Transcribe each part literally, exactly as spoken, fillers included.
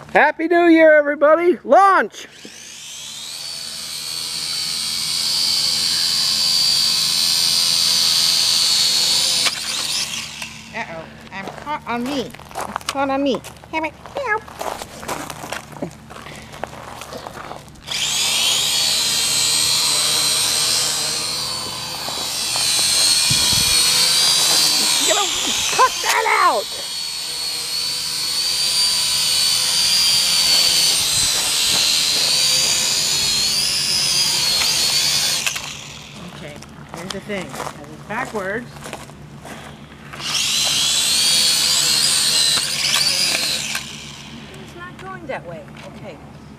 Happy New Year, everybody! Launch! Uh-oh, I'm caught on me. It's caught on me. Have it. Help. You know, cut that out! Okay, here's the thing. Because it's backwards. It's not going that way. Okay.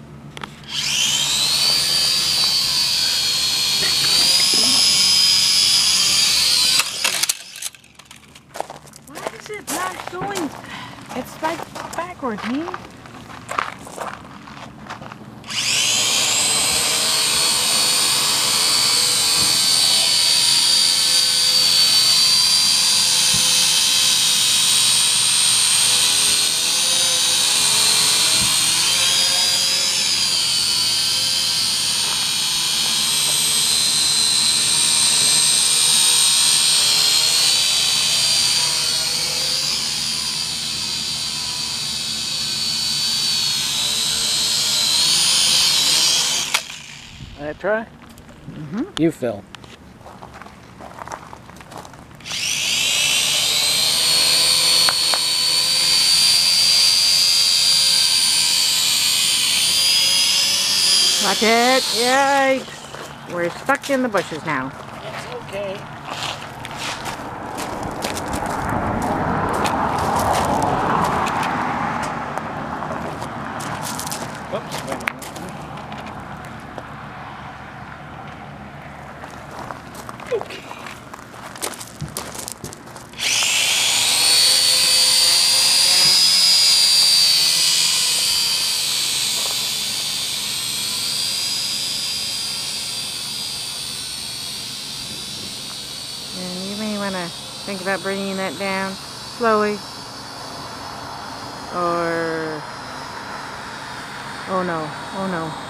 Why is it not going? It's like backwards, me. I try? Mm-hmm. You fill. Watch it. Yikes. We're stuck in the bushes now. It's okay. Whoops, wait a minute. Okay. And you may want to think about bringing that down slowly. Or, oh no, oh no.